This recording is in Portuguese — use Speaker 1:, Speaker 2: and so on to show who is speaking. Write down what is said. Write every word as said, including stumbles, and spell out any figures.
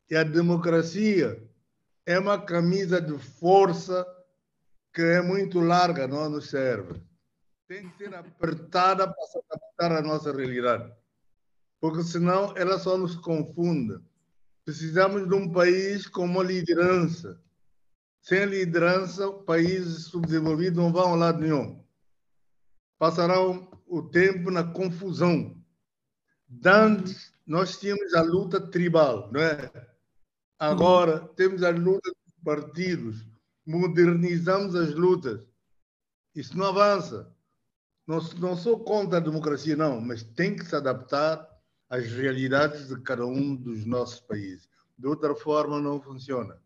Speaker 1: E a democracia é uma camisa de força que é muito larga, não nos serve. Tem que ser apertada para se adaptar à nossa realidade. Porque senão ela só nos confunde. Precisamos de um país com uma liderança. Sem liderança, países subdesenvolvidos não vão a lado nenhum. Passarão o tempo na confusão. Antes, nós tínhamos a luta tribal, não é? Agora, temos a luta dos partidos. Modernizamos as lutas. Isso não avança. Não, não sou contra a democracia, não, mas tem que se adaptar às realidades de cada um dos nossos países. De outra forma, não funciona.